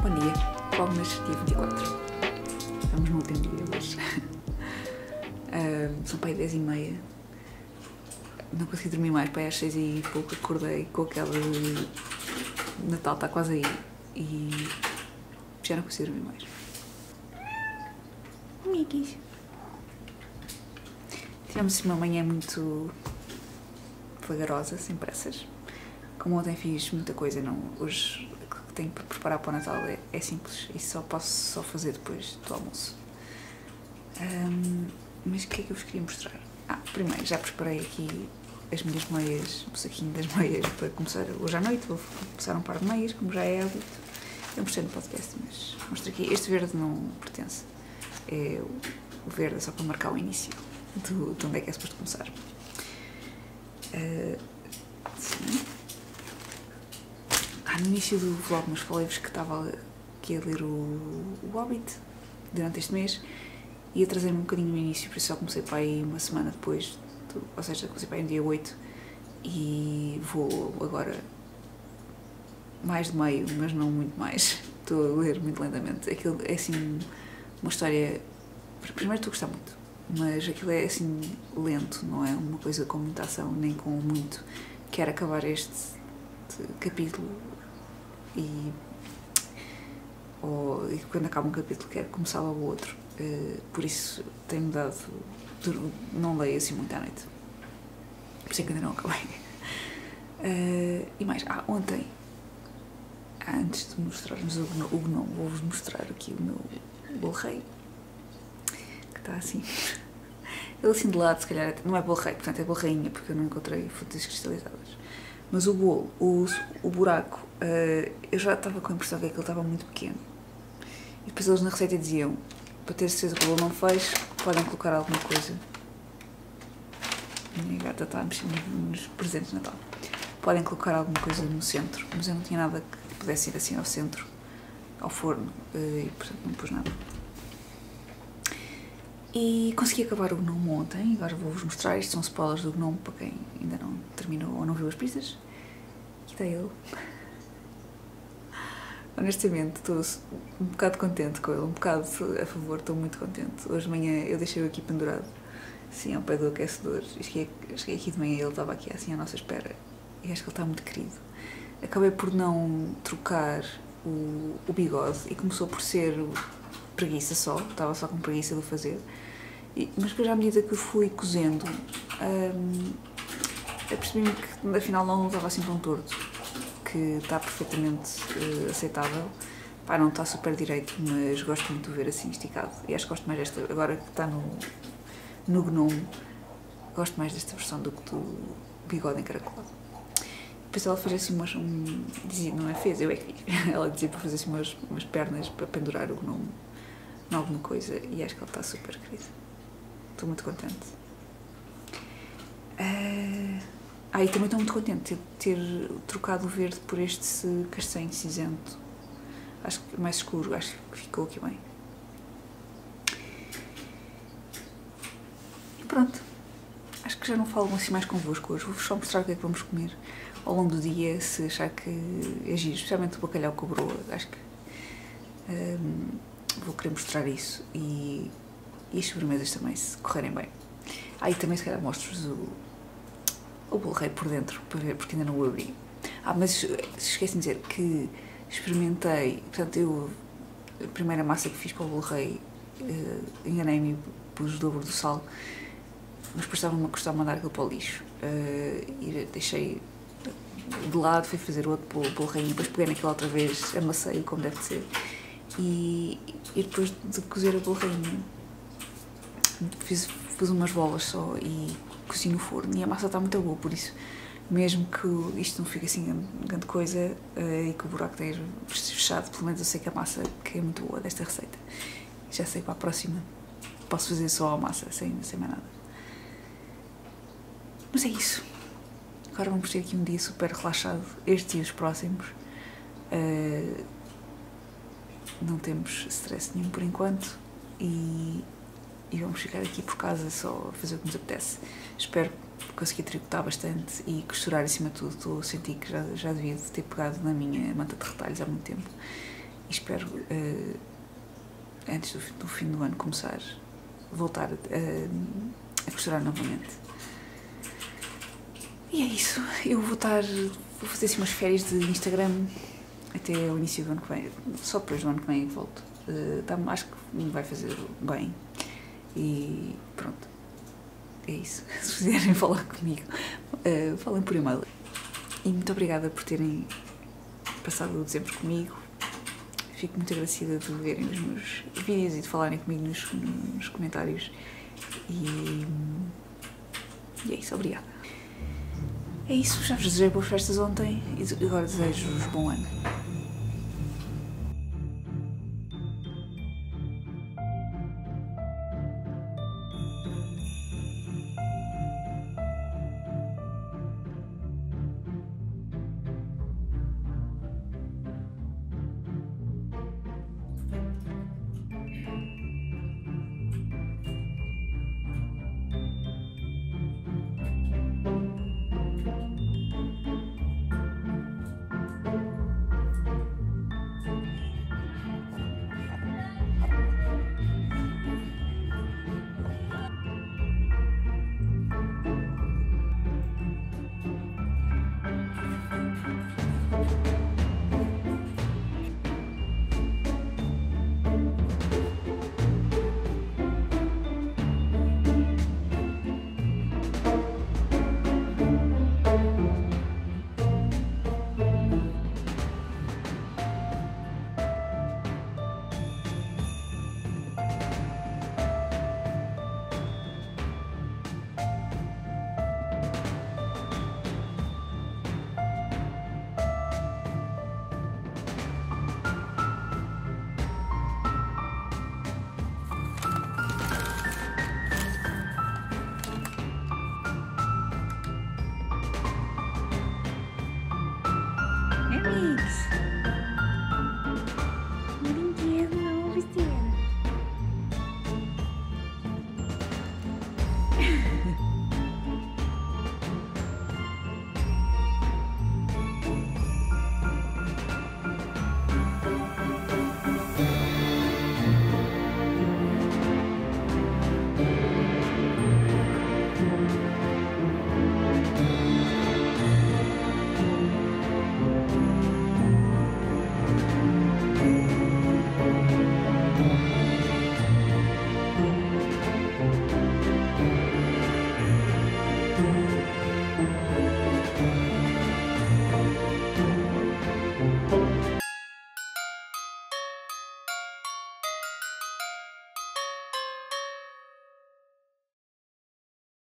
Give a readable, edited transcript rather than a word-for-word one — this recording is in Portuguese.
Bom dia, Palmas, dia 24. Estamos no último dia hoje. São para aí 10h30. Não consegui dormir mais, para aí às 6 e pouco acordei com aquela de Natal está quase aí e já não consigo dormir mais. Amiguis. Tivemos uma manhã muito vagarosa, sem pressas. Como ontem fiz muita coisa, hoje o que tenho para preparar para o Natal é simples e só posso fazer depois do almoço. Mas o que é que eu vos queria mostrar? Primeiro já preparei aqui as minhas meias, o saquinho das meias para começar hoje à noite. Vou começar um par de meias, como já é hábito. Eu mostrei no podcast, mas mostro aqui. Este verde não pertence. É o verde, é só para marcar o início de onde é que é suposto começar. Sim. No início do vlog, mas falei-vos que estava aqui a ler o Hobbit durante este mês e atrasei-me um bocadinho no início, por isso só comecei para aí uma semana depois, ou seja, comecei para aí no dia 8 e vou agora mais de meio, mas não muito mais. Estou a ler muito lentamente. Aquilo é assim uma história. Primeiro estou a gostar muito, mas aquilo é assim lento, não é uma coisa com muita ação, nem com muito. Quero acabar este capítulo e quando acaba um capítulo quero começar logo o outro. Por isso tenho dado. Não leio assim muito à noite. Por isso é que ainda não acabei. E mais, ontem, antes de mostrarmos o gnome, vou-vos mostrar aqui o meu bolo rei, que está assim. Ele assim de lado, se calhar, não é bolo rei, portanto é bolo rainha, porque eu não encontrei frutas cristalizadas. Mas o bolo, o buraco, eu já estava com a impressão que aquilo estava muito pequeno. E depois eles na receita diziam, para ter certeza que o bolo não fez, podem colocar alguma coisa. A minha gata está a mexer nos presentes de Natal. Podem colocar alguma coisa no centro, mas eu não tinha nada que pudesse ir assim ao centro, ao forno, e portanto não pus nada. E consegui acabar o gnome ontem, agora vou-vos mostrar. Isto são spoilers do gnome para quem ainda não terminou ou não viu as pistas. Aqui está ele. Honestamente, estou um bocado contente com ele, um bocado a favor, estou muito contente. Hoje de manhã eu deixei-o aqui pendurado, assim, ao pé do aquecedor. Cheguei aqui de manhã e ele estava aqui assim à nossa espera. E acho que ele está muito querido. Acabei por não trocar o bigode e começou por ser preguiça só, estava só com preguiça de o fazer. Mas depois, à medida que eu fui cozendo, eu percebi-me que afinal não estava assim tão torto, que está perfeitamente aceitável. Não está super direito, mas gosto muito de ver assim esticado. E acho que gosto mais desta, agora que está no gnome, gosto mais desta versão do que do bigode encaracolado. Depois ela fez assim dizia, não é fez, eu é que fiz. Ela dizia para fazer assim umas pernas para pendurar o gnome em alguma coisa e acho que ele está super querido. Estou muito contente. E também estou muito contente de ter trocado o verde por este castanho cinzento. Acho que mais escuro, acho que ficou aqui bem. E pronto. Acho que já não falo assim mais convosco hoje. Vou-vos só mostrar o que é que vamos comer ao longo do dia, se achar que é giro, especialmente o bacalhau com broa. Acho que vou querer mostrar isso e as sobremesas também, se correrem bem. E também se calhar mostro-vos o bolo rei por dentro, para ver, porque ainda não o abri. Mas esqueci de dizer que experimentei, portanto a primeira massa que fiz para o bolo rei, enganei-me e pus o dobro do sal, mas depois estava-me a gostar de mandar aquilo para o lixo. E deixei de lado, fui fazer outro bolo rei, depois peguei naquilo outra vez, amassei como deve de ser. E depois de cozer a bolo rainha, pus umas bolas só e cozi no forno e a massa está muito boa, por isso mesmo que isto não fique assim grande coisa e que o buraco esteja fechado, pelo menos eu sei que a massa que é muito boa desta receita. Já sei para a próxima posso fazer só a massa sem mais nada. Mas é isso. Agora vamos ter aqui um dia super relaxado, este e os próximos. Não temos stress nenhum por enquanto e vamos ficar aqui por casa só a fazer o que nos apetece. Espero conseguir tricotar bastante e costurar acima de tudo. Estou a sentir que já devia ter pegado na minha manta de retalhos há muito tempo espero, antes do fim do ano começar, voltar a costurar novamente. E é isso, eu vou fazer assim umas férias de Instagram até o início do ano que vem, só depois do ano que vem é que volto. Acho que me vai fazer bem e pronto, é isso. Se quiserem falar comigo, falem por e-mail. E muito obrigada por terem passado o dezembro comigo. Fico muito agradecida de verem os meus vídeos e de falarem comigo nos comentários. E é isso, obrigada. É isso, já vos desejei boas festas ontem e agora desejo-vos bom ano.